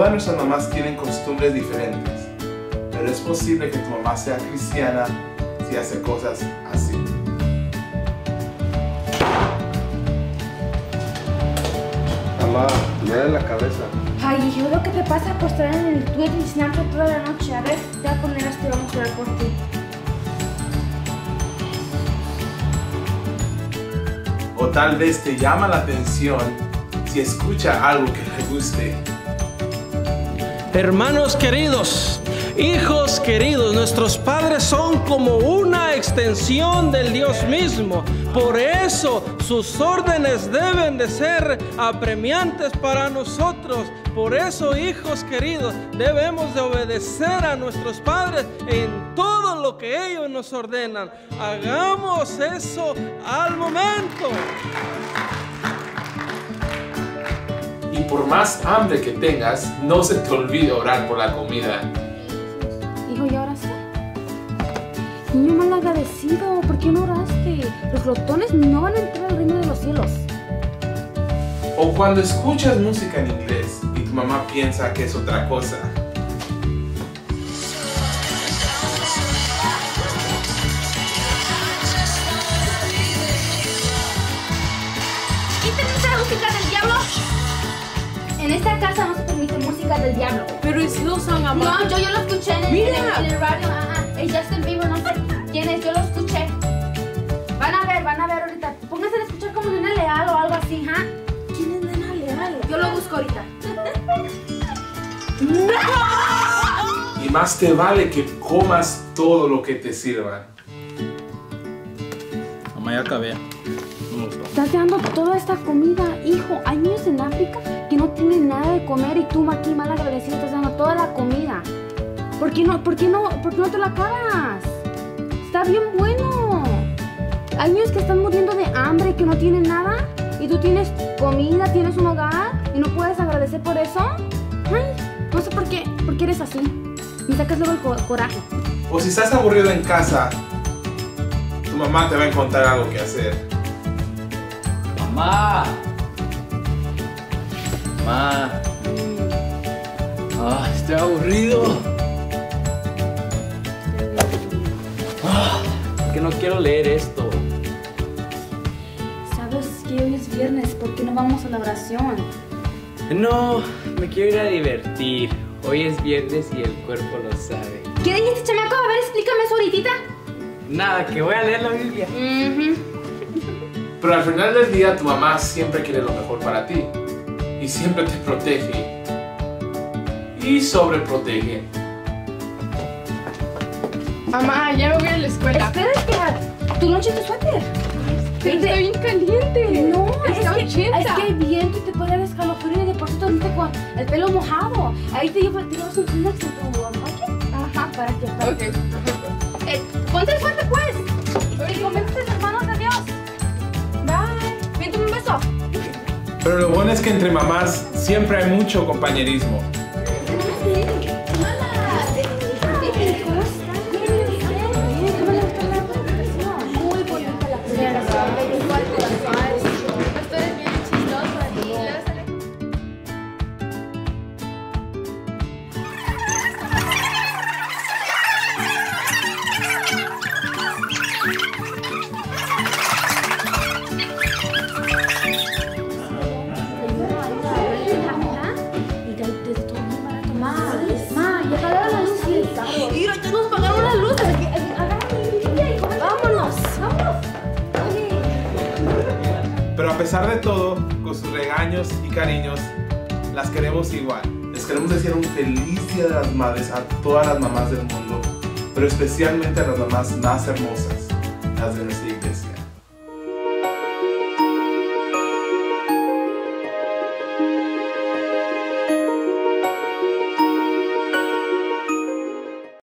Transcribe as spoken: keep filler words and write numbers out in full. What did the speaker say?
Todas nuestras mamás tienen costumbres diferentes, pero es posible que tu mamá sea cristiana si hace cosas así. Mamá, me duele la cabeza. Ay, hijo, lo que te pasa por estar en el Twitter y Snapchat toda la noche. A ver, te voy a poner esto y vamos a orar por ti. O tal vez te llama la atención si escucha algo que le guste. Hermanos queridos, hijos queridos, nuestros padres son como una extensión del Dios mismo. Por eso sus órdenes deben de ser apremiantes para nosotros. Por eso, hijos queridos, debemos de obedecer a nuestros padres en todo lo que ellos nos ordenan. Hagamos eso al momento. Y por más hambre que tengas, no se te olvide orar por la comida. Hijo, ¿y ahora sí? Niño mal agradecido, ¿por qué no oraste? Los glotones no van a entrar al reino de los cielos. O cuando escuchas música en inglés y tu mamá piensa que es otra cosa. ¿Quiten esa música del diablo? En esta casa no se permite música del diablo. Pero es Hillsong, amor. No, yo, yo lo escuché en el, en el, en el radio. Ajá. Es Justin Bieber, no sé quién es, yo lo escuché. Van a ver, van a ver ahorita. Pónganse a escuchar como Nena Leal o algo así, ¿ja? ¿Quién es Nena Leal? Yo lo busco ahorita. Y más te vale que comas todo lo que te sirvan. Mamá, ya acabé. Estás dando toda esta comida, hijo. Hay niños en África que no tienen nada de comer y tú aquí mal agradecido estás dando toda la comida. ¿Por qué no, por qué no, por qué no te la acabas? Está bien bueno. Hay niños que están muriendo de hambre, que no tienen nada y tú tienes comida, tienes un hogar y no puedes agradecer por eso. Ay, no sé por qué, por qué eres así. Me sacas luego el co coraje. O si estás aburrido en casa, tu mamá te va a encontrar algo que hacer. Mamá. Mamá. Ah, estoy aburrido. Ah, que no quiero leer esto. Sabes que hoy es viernes, ¿por qué no vamos a la oración? No, me quiero ir a divertir. Hoy es viernes y el cuerpo lo sabe. ¿Qué dijiste, chamaco? A ver, explícame eso ahorita. Nada, que voy a leer la Biblia. Uh-huh. Pero al final del día tu mamá siempre quiere lo mejor para ti. Y siempre te protege. Y sobreprotege. Mamá, ya me voy a la escuela. Espérate, tu noche tu suéter. Pero está bien caliente. No, está es que, ochenta. es que hay viento y te puede dar escalofrío y de por sí ahorita con el pelo mojado. Ahí te llevas, te llevas un Kleenex en tu almohada. Ajá, para que para. Ok. Eh, ponte el suéter pues. Y conviértete en hermanos de Dios. Bye. Vente un beso. Pero lo bueno es que entre mamás siempre hay mucho compañerismo. Mira, ya nos pagaron la luz. Vámonos, vámonos. Pero a pesar de todo, con sus regaños y cariños, las queremos igual. Les queremos decir un feliz Día de las Madres a todas las mamás del mundo, pero especialmente a las mamás más hermosas, las de nuestra iglesia.